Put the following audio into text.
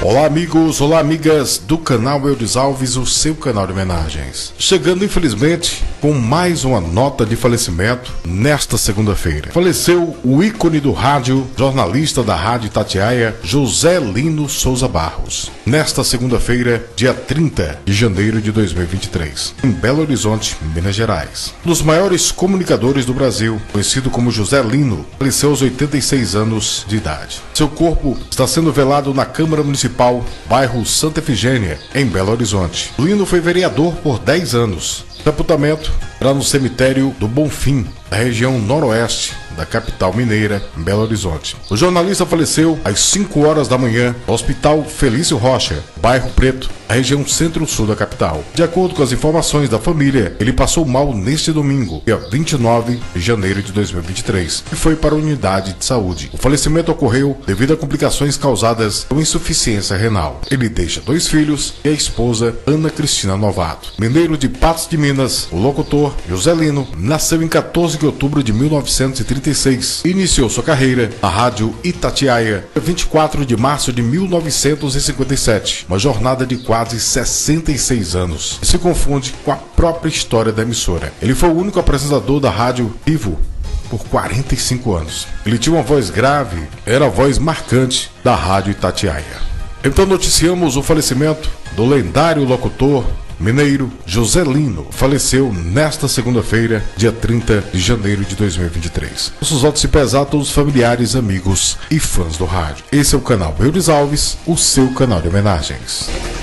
Olá amigos, olá amigas do canal Eudes Alves, o seu canal de homenagens. Chegando infelizmente com mais uma nota de falecimento nesta segunda-feira. Faleceu o ícone do rádio, jornalista da Rádio Itatiaia, José Lino Souza Barros. Nesta segunda-feira, dia 30 de janeiro de 2023, em Belo Horizonte, Minas Gerais. Um dos maiores comunicadores do Brasil, conhecido como José Lino, faleceu aos 86 anos de idade. Seu corpo está sendo velado na Câmara Municipal, bairro Santa Efigênia, em Belo Horizonte. Lino foi vereador por 10 anos. O sepultamento era no cemitério do Bonfim, da região noroeste da capital mineira, Belo Horizonte. O jornalista faleceu às 5 horas da manhã no Hospital Felício Rocha, bairro Preto, na região centro-sul da capital. De acordo com as informações da família, ele passou mal neste domingo, dia 29 de janeiro de 2023, e foi para a unidade de saúde. O falecimento ocorreu devido a complicações causadas por insuficiência renal. Ele deixa 2 filhos e a esposa Ana Cristina Novato. Mineiro de Patos de Minas, o locutor José Lino nasceu em 14 de outubro de 1936 e iniciou sua carreira na Rádio Itatiaia em 24 de março de 1957, uma jornada de quase 66 anos, que se confunde com a própria história da emissora. Ele foi o único apresentador da rádio vivo por 45 anos. Ele tinha uma voz grave, era a voz marcante da Rádio Itatiaia. Então noticiamos o falecimento do lendário locutor mineiro José Lino. Faleceu nesta segunda-feira, dia 30 de janeiro de 2023. Nossos votos se pesar a todos os familiares, amigos e fãs do rádio. Esse é o canal Eudes Alves, o seu canal de homenagens.